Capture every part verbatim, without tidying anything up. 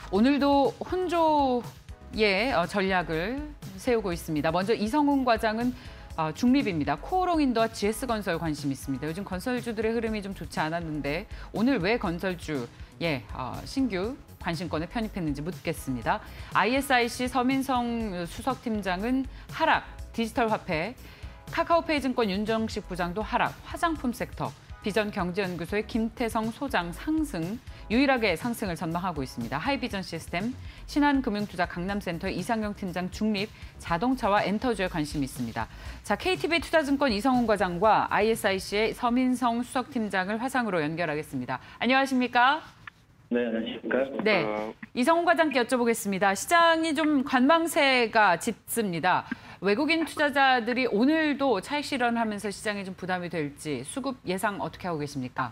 오늘도 혼조의 어, 전략을 세우고 있습니다. 먼저 이성훈 과장은 어, 중립입니다. 코오롱인도와 지에스건설 관심 있습니다. 요즘 건설주들의 흐름이 좀 좋지 않았는데 오늘 왜 건설주 예, 어, 신규 관심권에 편입했는지 묻겠습니다. 아이에스아이씨 서민성 수석팀장은 하락, 디지털 화폐, 카카오페이 증권 윤정식 부장도 하락, 화장품 섹터, 비전경제연구소의 김태성 소장 상승, 유일하게 상승을 전망하고 있습니다. 하이비전 시스템, 신한금융투자 강남센터의 이상영 팀장 중립, 자동차와 엔터주에 관심이 있습니다. 자, 케이티비 투자증권 이성훈 과장과 아이에스아이씨의 서민성 수석팀장을 화상으로 연결하겠습니다. 안녕하십니까? 네, 안녕하십니까? 네, 이성훈 과장께 여쭤보겠습니다. 시장이 좀 관망세가 짙습니다. 외국인 투자자들이 오늘도 차익 실현하면서 시장에 좀 부담이 될지 수급 예상 어떻게 하고 계십니까?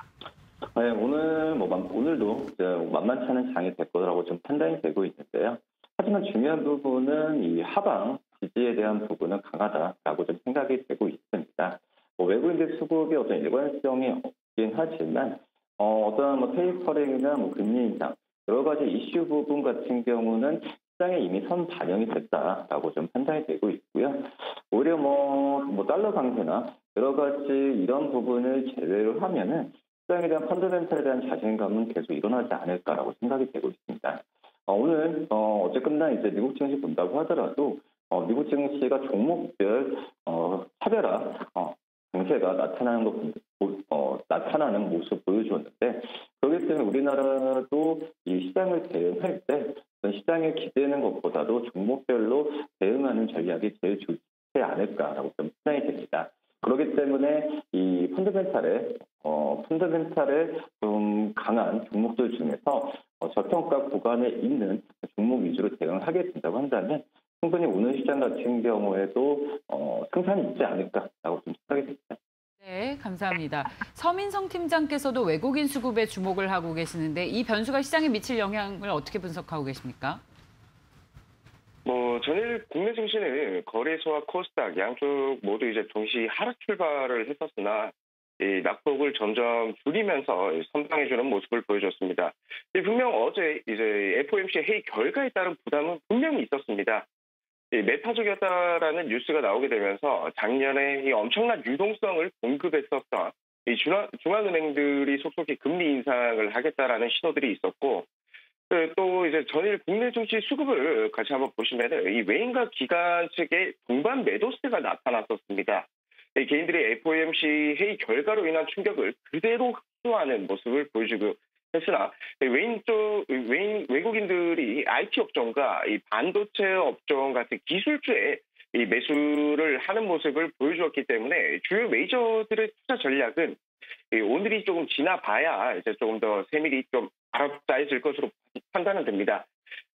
네, 오늘 뭐 오늘도 이제 만만치 않은 장이 될 거라고 좀 판단이 되고 있는데요. 하지만 중요한 부분은 이 하방 지지에 대한 부분은 강하다라고 좀 생각이 되고 있습니다. 뭐 외국인들 수급이 어떤 일관성이 없긴 하지만 어, 어떤 뭐 테이퍼링이나 뭐 금리 인상 여러 가지 이슈 부분 같은 경우는 시장에 이미 선 반영이 됐다라고 좀 판단이 되고 있고요. 오히려 뭐, 뭐 달러 강세나 여러 가지 이런 부분을 제외로 하면은 시장에 대한 펀더멘털에 대한 자신감은 계속 일어나지 않을까라고 생각이 되고 있습니다. 어, 오늘 어, 어쨌거나 이제 미국 증시 본다고 하더라도 어, 미국 증시가 종목별 어, 차별화 어, 강세가 나타나는 것 어, 나타나는 모습 보여주었는데 그렇기 때문에 우리나라도 이 시장을 대응할 때 시장에 기대는 것보다도 종목별로 대응하는 전략이 제일 좋지 않을까라고 좀 생각이 됩니다. 그렇기 때문에 이 펀더멘탈에 어, 펀더멘탈에 좀 강한 종목들 중에서 어, 저평가 구간에 있는 종목 위주로 대응하게 된다고 한다면 충분히 오늘 시장 같은 경우에도 어, 승산이 있지 않을까라고 좀 생각이 됩니다. 네, 감사합니다. 서민성 팀장께서도 외국인 수급에 주목을 하고 계시는데 이 변수가 시장에 미칠 영향을 어떻게 분석하고 계십니까? 뭐 전일 국내 증시는 거래소와 코스닥 양쪽 모두 이제 동시 하락 출발을 했었으나 이 낙폭을 점점 줄이면서 선방해주는 모습을 보여줬습니다. 분명 어제 이제 에프오엠씨 회의 결과에 따른 부담은 분명히 있었습니다. 매파적이었다라는 뉴스가 나오게 되면서 작년에 이 엄청난 유동성을 공급했었던 이 중앙, 중앙은행들이 속속히 금리 인상을 하겠다라는 신호들이 있었고 또 이제 전일 국내 증시 수급을 같이 한번 보시면은 이 외인과 기관 측의 동반 매도세가 나타났었습니다. 이 개인들이 에프오엠씨 회의 결과로 인한 충격을 그대로 흡수하는 모습을 보여주고 했으나 외인 쪽 외인 외국인들이 아이티 업종과 이 반도체 업종 같은 기술주에 이 매수를 하는 모습을 보여주었기 때문에 주요 메이저들의 투자 전략은 오늘이 조금 지나봐야 이제 조금 더 세밀히 좀 알아봐질 것으로 판단은 됩니다.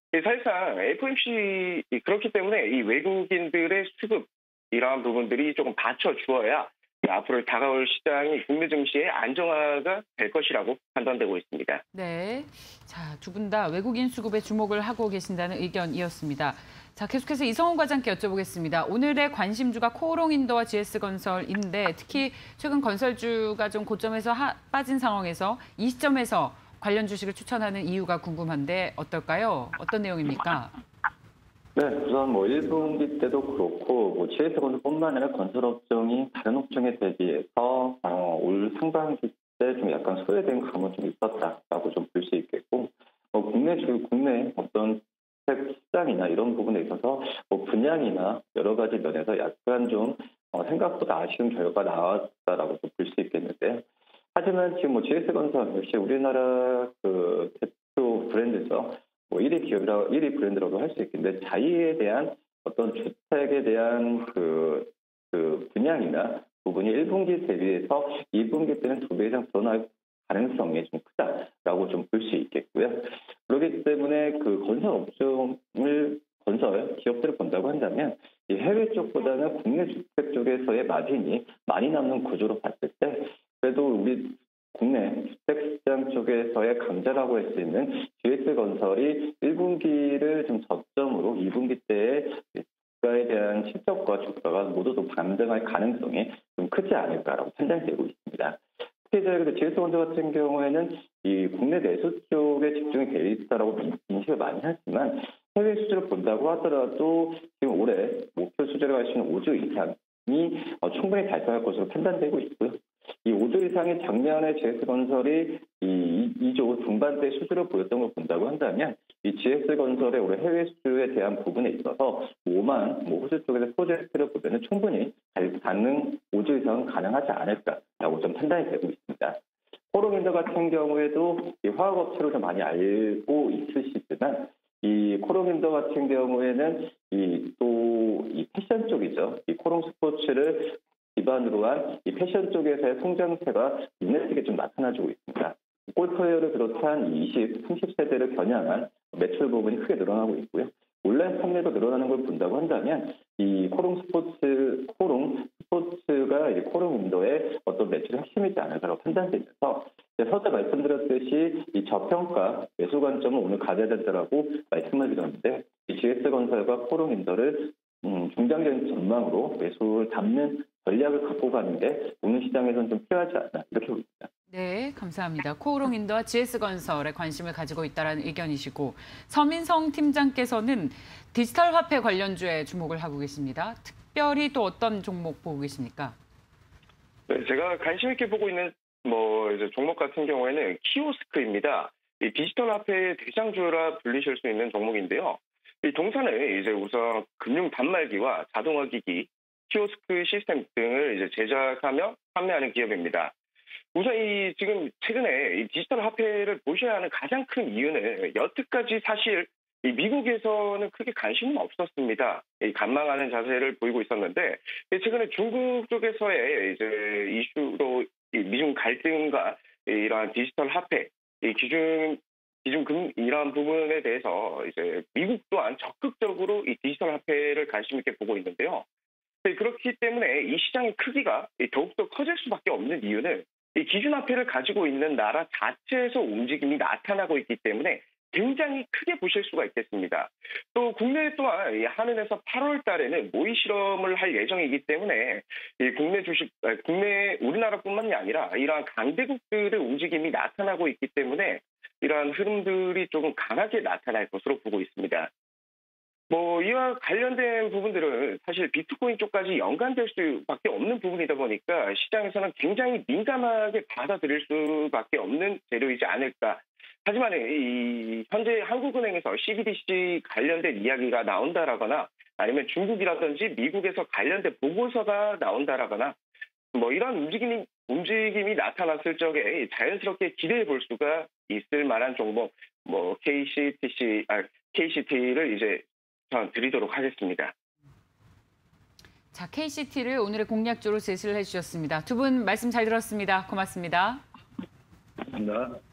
사실상 에프오엠씨 그렇기 때문에 이 외국인들의 수급 이러한 부분들이 조금 받쳐주어야 앞으로 다가올 시장이 국내 증시의 안정화가 될 것이라고 판단되고 있습니다. 네, 자, 두 분 다 외국인 수급에 주목을 하고 계신다는 의견이었습니다. 자, 계속해서 이성훈 과장께 여쭤보겠습니다. 오늘의 관심주가 코오롱인도와 지에스건설인데 특히 최근 건설주가 좀 고점에서 하, 빠진 상황에서 이 시점에서 관련 주식을 추천하는 이유가 궁금한데 어떨까요? 어떤 내용입니까? 네, 우선 뭐 일 분기 때도 그렇고 뭐 지에스건설뿐만 아니라 건설업종이 다른 업종에 대비해서 어, 올 상반기 때 좀 약간 소외된 감은 좀 있었다라고 좀 볼 수 있겠고 뭐 국내 주 국내 어떤 시장이나 이런 부분에 있어서 뭐 분양이나 여러 가지 면에서 약간 좀 어, 생각보다 아쉬운 결과가 나왔다라고 볼 수 있겠는데 하지만 지금 뭐 지에스건설 역시 우리나라 그 대표 브랜드죠. 뭐 일 위 기업이라 일 위 브랜드라고 할 수 있겠는데 자이에 대한 어떤 주택에 대한 그, 그 분양이나 부분이 일 분기 대비해서 이 분기 때는 두 배 이상 늘어날 가능성이 좀 크다라고 좀 볼 수 있겠고요. 그렇기 때문에 그 건설 업종을 건설 기업들을 본다고 한다면 이 해외 쪽보다는 국내 주택 쪽에서의 마진이 많이 남는 구조로 봤을 때 그래도 우리 국내 주택시장 쪽에서의 강자라고 할 수 있는 지에스건설이 일 분기를 좀 저점으로 이 분기 때에 주가에 대한 실적과 주가가 모두 반등할 가능성이 좀 크지 않을까라고 판단되고 있습니다. 특히 이제 지에스건설 같은 경우에는 이 국내 내수 쪽에 집중이 돼 있다라고 인식을 많이 하지만 해외 수주를 본다고 하더라도 지금 올해 목표 수주를 할 수 있는 오 조 이상이 충분히 달성할 것으로 판단되고 있고요. 이 오 조 이상이 작년에 지에스건설이 이 이 조 중반대 수주를 보였던 걸 본다고 한다면 이 지에스건설의 올해 해외 수주에 대한 부분에 있어서 오만 뭐 호주 쪽에서 프로젝트를 보면 충분히 가능 오 조 이상은 가능하지 않을까라고 좀 판단이 되고 있습니다. 코롱인더 같은 경우에도 이 화학업체로 좀 많이 알고 있으시지만 이 코롱인더 같은 경우에는 이 또 이 패션 쪽이죠. 이 코롱 스포츠를 기반으로 한 이 패션 쪽에서의 성장세가 눈에 띄게 좀 나타나주고 있습니다. 골프웨어를 비롯한 이십, 삼십 세대를 겨냥한 매출 부분이 크게 늘어나고 있고요. 온라인 판매도 늘어나는 걸 본다고 한다면 이 코롱 스포츠, 코롱 스포츠가 이제 코롱 인도의 어떤 매출의 핵심이지 않을까라고 판단되면서 서두 말씀드렸듯이 이 저평가 매수 관점을 오늘 가져야 된다라고 말씀을 드렸는데 이 지에스건설과 코롱 인도를 음, 중장기적인 전망으로 매수를 담는 전략을 갖고 가는데 오늘 시장에서는 좀 필요하지 않나 이렇게 보입니다. 네, 감사합니다. 코오롱인도와 지에스건설에 관심을 가지고 있다는 의견이시고 서민성 팀장께서는 디지털 화폐 관련주에 주목을 하고 계십니다. 특별히 또 어떤 종목 보고 계십니까? 네, 제가 관심 있게 보고 있는 뭐 이제 종목 같은 경우에는 키오스크입니다. 이 디지털 화폐의 대장주라 불리실 수 있는 종목인데요. 이 동사는 이제 우선 금융 단말기와 자동화 기기, 키오스크 시스템 등을 이제 제작하며 판매하는 기업입니다. 우선 이 지금 최근에 이 디지털 화폐를 보셔야 하는 가장 큰 이유는 여태까지 사실 이 미국에서는 크게 관심은 없었습니다. 이 관망하는 자세를 보이고 있었는데 최근에 중국 쪽에서의 이제 이슈로 이 미중 갈등과 이러한 디지털 화폐, 이 기준 기준금 이러한 부분에 대해서 이제 미국 또한 적극적으로 이 디지털 화폐를 관심 있게 보고 있는데요. 그렇기 때문에 이 시장의 크기가 더욱더 커질 수밖에 없는 이유는 이 기준화폐를 가지고 있는 나라 자체에서 움직임이 나타나고 있기 때문에 굉장히 크게 보실 수가 있겠습니다. 또 국내 또한 한은에서 팔월 달에는 모의 실험을 할 예정이기 때문에 이 국내 주식, 국내 우리나라뿐만이 아니라 이러한 강대국들의 움직임이 나타나고 있기 때문에 이러한 흐름들이 조금 강하게 나타날 것으로 보고 있습니다. 뭐 이와 관련된 부분들은 사실 비트코인 쪽까지 연관될 수밖에 없는 부분이다 보니까 시장에서는 굉장히 민감하게 받아들일 수밖에 없는 재료이지 않을까. 하지만 이 현재 한국은행에서 씨비디씨 관련된 이야기가 나온다라거나 아니면 중국이라든지 미국에서 관련된 보고서가 나온다라거나 뭐 이런 움직임이 움직임이 나타났을 적에 자연스럽게 기대해 볼 수가 있을 만한 종목 뭐 케이씨티씨 아 케이씨티를 이제 드리도록 하겠습니다. 자, 케이씨티를 오늘의 공략주로 제시를 해주셨습니다. 두 분 말씀 잘 들었습니다. 고맙습니다. 감사합니다.